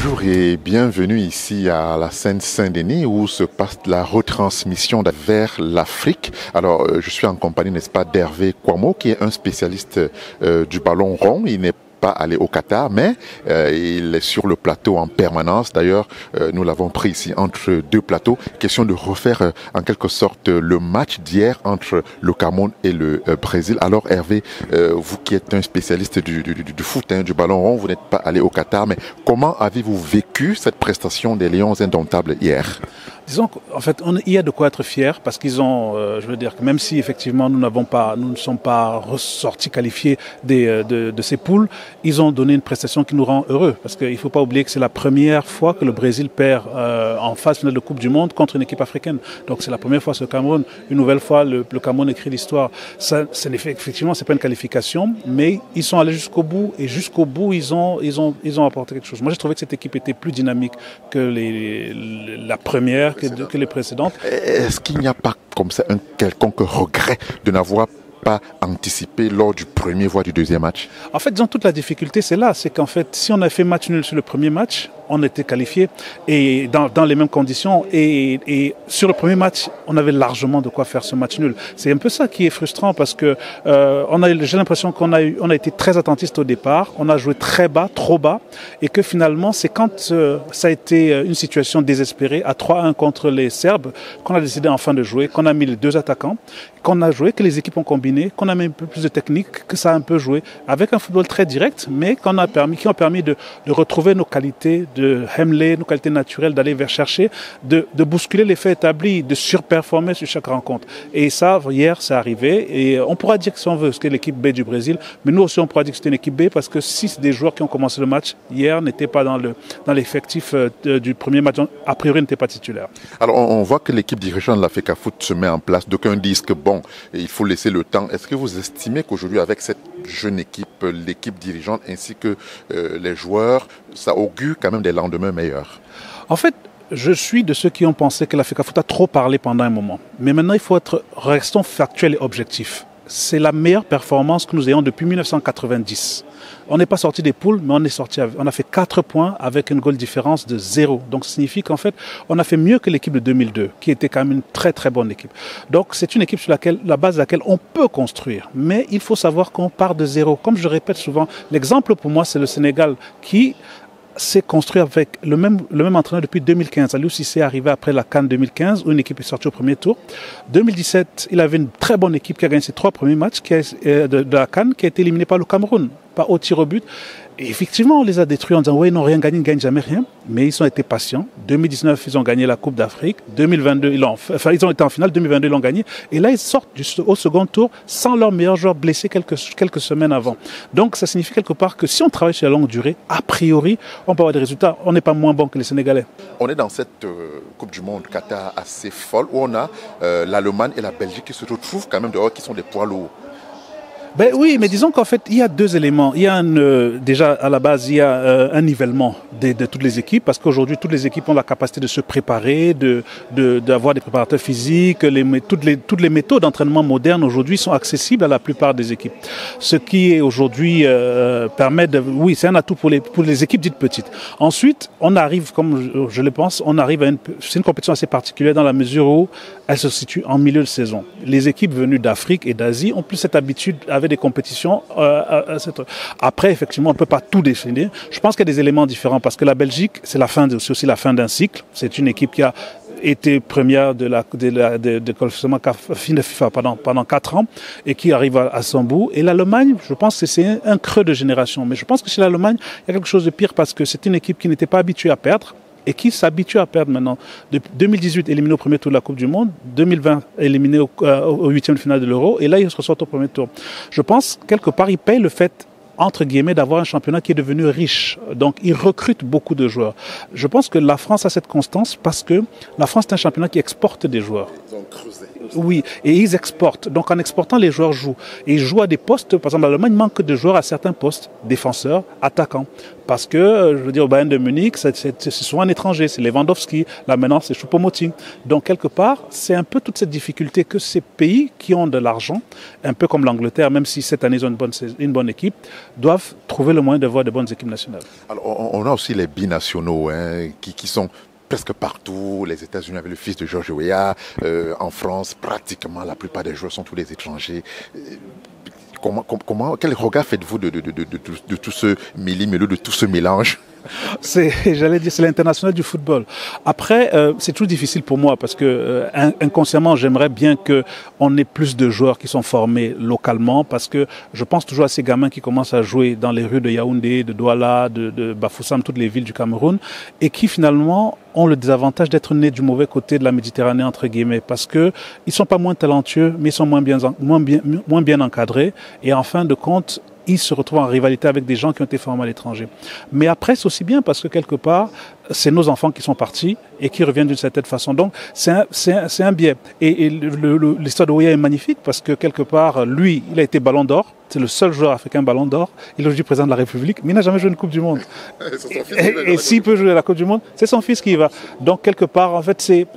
Bonjour et bienvenue ici à la Seine-Saint-Denis où se passe la retransmission vers l'Afrique. Alors, je suis en compagnie, n'est-ce pas, d'Hervé Kouamo qui est un spécialiste du ballon rond. Il n'est pas allé au Qatar, mais il est sur le plateau en permanence. D'ailleurs, nous l'avons pris ici entre deux plateaux. Question de refaire en quelque sorte le match d'hier entre le Cameroun et le Brésil. Alors Hervé, vous qui êtes un spécialiste du foot, du ballon rond, vous n'êtes pas allé au Qatar, mais comment avez-vous vécu cette prestation des Lions indomptables hier? Disons qu'en fait, il y a de quoi être fier parce qu'ils ont, je veux dire que même si effectivement nous ne sommes pas ressortis qualifiés de ces poules, ils ont donné une prestation qui nous rend heureux parce qu'il ne faut pas oublier que c'est la première fois que le Brésil perd en phase finale de Coupe du Monde contre une équipe africaine. Donc c'est la première fois ce Cameroun. Une nouvelle fois, le Cameroun écrit l'histoire. Effectivement, c'est pas une qualification, mais ils sont allés jusqu'au bout et jusqu'au bout, ils ont apporté quelque chose. Moi, j'ai trouvé que cette équipe était plus dynamique que la première. Que les précédentes. Est-ce qu'il n'y a pas comme ça un quelconque regret de n'avoir pas anticipé lors du premier voire du deuxième match? En fait, disons, toute la difficulté, c'est là. C'est qu'en fait, si on a fait match nul sur le premier match, on était qualifié et dans les mêmes conditions. Et sur le premier match, on avait largement de quoi faire ce match nul. C'est un peu ça qui est frustrant parce que j'ai l'impression qu'on a été très attentiste au départ. On a joué très bas, trop bas. Et que finalement, c'est quand ça a été une situation désespérée à 3-1 contre les Serbes qu'on a décidé enfin de jouer, qu'on a mis les deux attaquants, qu'on a joué, que les équipes ont combiné, qu'on a mis un peu plus de technique, que ça a un peu joué. Avec un football très direct, mais qui ont permis de retrouver nos qualités, de Hemley, nos qualités naturelles, d'aller vers chercher, de bousculer les faits établis, de surperformer sur chaque rencontre. Et ça, hier, c'est arrivé. Et on pourra dire que si on veut, c'était l'équipe B du Brésil, mais nous aussi, on pourra dire que c'était une équipe B parce que 6 des joueurs qui ont commencé le match hier n'étaient pas dans l'effectif du premier match, a priori n'étaient pas titulaires. Alors, on voit que l'équipe dirigeante de la FECAFOOT se met en place. D'aucuns disent que bon, il faut laisser le temps. Est-ce que vous estimez qu'aujourd'hui, avec cette jeune équipe, l'équipe dirigeante ainsi que les joueurs, ça augure quand même des lendemains meilleurs? En fait, je suis de ceux qui ont pensé que la FECAFOOT a trop parlé pendant un moment. Mais maintenant, restons factuels et objectifs. C'est la meilleure performance que nous ayons depuis 1990. On n'est pas sorti des poules, mais on a fait 4 points avec une goal différence de 0. Donc, ça signifie qu'en fait, on a fait mieux que l'équipe de 2002, qui était quand même une très très bonne équipe. Donc, c'est une équipe sur la base de laquelle on peut construire. Mais il faut savoir qu'on part de 0. Comme je répète souvent, l'exemple pour moi, c'est le Sénégal qui s'est construit avec le même entraîneur depuis 2015. Aliou Cissé est arrivé après la CAN 2015 où une équipe est sortie au premier tour. 2017, il avait une très bonne équipe qui a gagné ses 3 premiers matchs de la CAN qui a été éliminée par le Cameroun, pas au tir au but. Et effectivement, on les a détruits en disant « oui, ils n'ont rien gagné, ils ne gagnent jamais rien ». Mais ils ont été patients. 2019, ils ont gagné la Coupe d'Afrique. 2022, ils ont été en finale. 2022, ils l'ont gagné. Et là, ils sortent au second tour sans leur meilleur joueur blessé quelques semaines avant. Donc, ça signifie quelque part que si on travaille sur la longue durée, a priori, on peut avoir des résultats. On n'est pas moins bon que les Sénégalais. On est dans cette Coupe du Monde Qatar assez folle où on a l'Allemagne et la Belgique qui se retrouvent quand même dehors, qui sont des poids lourds. Ben oui, mais disons qu'en fait, il y a 2 éléments. Il y a déjà, à la base, il y a un nivellement de toutes les équipes, parce qu'aujourd'hui, toutes les équipes ont la capacité de se préparer, d'avoir des préparateurs physiques. Toutes les méthodes d'entraînement modernes aujourd'hui sont accessibles à la plupart des équipes. Ce qui aujourd'hui permet oui, c'est un atout pour les équipes dites petites. Ensuite, on arrive, comme je le pense, c'est une compétition assez particulière dans la mesure où elle se situe en milieu de saison. Les équipes venues d'Afrique et d'Asie ont plus cette habitude avec des compétitions. Après, effectivement, on ne peut pas tout définir. Je pense qu'il y a des éléments différents parce que la Belgique, c'est aussi la fin d'un cycle. C'est une équipe qui a été première de FIFA pendant 4 ans et qui arrive à son bout. Et l'Allemagne, je pense que c'est un creux de génération. Mais je pense que chez l'Allemagne, il y a quelque chose de pire parce que c'est une équipe qui n'était pas habituée à perdre et qui s'habitue à perdre maintenant. Depuis 2018, éliminé au premier tour de la Coupe du Monde, 2020, éliminé au 8e de finale de l'Euro, et là, ils se ressortent au premier tour. Je pense, quelque part, ils payent le fait, entre guillemets, d'avoir un championnat qui est devenu riche. Donc, ils recrutent beaucoup de joueurs. Je pense que la France a cette constance parce que la France est un championnat qui exporte des joueurs. Ils ont creusé. Oui, et ils exportent. Donc, en exportant, les joueurs jouent. Et ils jouent à des postes, par exemple, l'Allemagne manque de joueurs à certains postes, défenseurs, attaquants. Parce que, je veux dire, au Bayern de Munich, c'est souvent un étranger, c'est Lewandowski, là maintenant c'est Choupo-Moting. Donc quelque part, c'est un peu toute cette difficulté que ces pays qui ont de l'argent, un peu comme l'Angleterre, même si cette année ils ont une bonne équipe, doivent trouver le moyen d'avoir de bonnes équipes nationales. Alors, on a aussi les binationaux qui sont presque partout. Les États-Unis avec le fils de George Weah. En France, pratiquement la plupart des joueurs sont tous des étrangers. Quel regard faites-vous de tout ce milieu, de tout ce mélange? J'allais dire, c'est l'international du football. Après, c'est toujours difficile pour moi parce que inconsciemment, j'aimerais bien qu'on ait plus de joueurs qui sont formés localement parce que je pense toujours à ces gamins qui commencent à jouer dans les rues de Yaoundé, de Douala, de Bafoussam, toutes les villes du Cameroun et qui finalement ont le désavantage d'être nés du mauvais côté de la Méditerranée, entre guillemets, parce que ils sont pas moins talentueux, mais ils sont moins bien encadrés et en fin de compte, ils se retrouvent en rivalité avec des gens qui ont été formés à l'étranger. Mais après, c'est aussi bien parce que quelque part, c'est nos enfants qui sont partis et qui reviennent d'une certaine façon. Donc, c'est un biais. Et l'histoire de Weah est magnifique parce que quelque part, lui, il a été ballon d'or. C'est le seul joueur africain ballon d'or. Il est aujourd'hui président de la République, mais il n'a jamais joué une Coupe du Monde. Et s'il peut jouer la Coupe du Monde, c'est son fils qui y va. Donc, quelque part, en fait,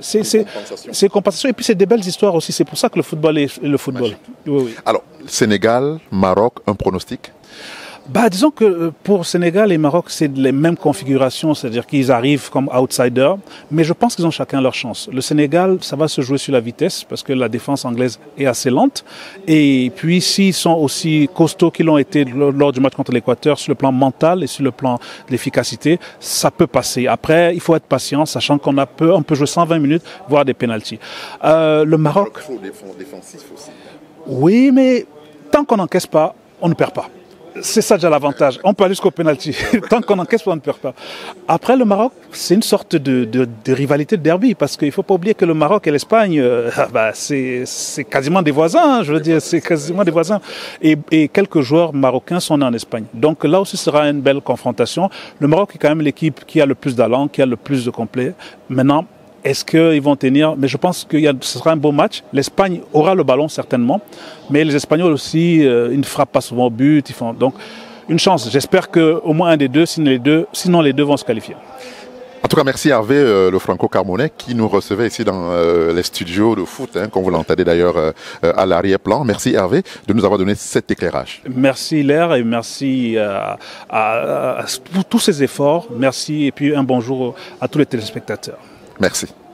c'est compensation. Et puis, c'est des belles histoires aussi. C'est pour ça que le football est le football. Oui, oui. Alors, Sénégal, Maroc, un pronostic? Disons que pour Sénégal et Maroc, c'est les mêmes configurations, c'est-à-dire qu'ils arrivent comme outsiders, mais je pense qu'ils ont chacun leur chance. Le Sénégal, ça va se jouer sur la vitesse parce que la défense anglaise est assez lente. Et puis, s'ils sont aussi costauds qu'ils l'ont été lors du match contre l'Équateur, sur le plan mental et sur le plan de l'efficacité, ça peut passer. Après, il faut être patient, sachant on peut jouer 120 minutes, voire des pénaltys. Le Maroc... défensif aussi. Oui, mais tant qu'on n'encaisse pas, on ne perd pas. C'est ça déjà l'avantage. On peut aller jusqu'au penalty. Tant qu'on encaisse, on ne perd pas. Après, le Maroc, c'est une sorte de rivalité de derby parce qu'il ne faut pas oublier que le Maroc et l'Espagne, c'est quasiment des voisins. Je veux dire, c'est quasiment des voisins. Et quelques joueurs marocains sont nés en Espagne. Donc là aussi, ce sera une belle confrontation. Le Maroc est quand même l'équipe qui a le plus d'allant, qui a le plus de complet. Maintenant, est-ce qu'ils vont tenir? Mais je pense que ce sera un beau match. L'Espagne aura le ballon certainement, mais les Espagnols aussi, ils ne frappent pas souvent au but. Donc, une chance. J'espère qu'au moins un des deux, sinon les deux vont se qualifier. En tout cas, merci Hervé, le franco-camerounais, qui nous recevait ici dans les studios de foot, comme vous l'entendez d'ailleurs à l'arrière-plan. Merci Hervé de nous avoir donné cet éclairage. Merci Hilaire et merci à tous ces efforts. Merci et puis un bonjour à tous les téléspectateurs. Merci.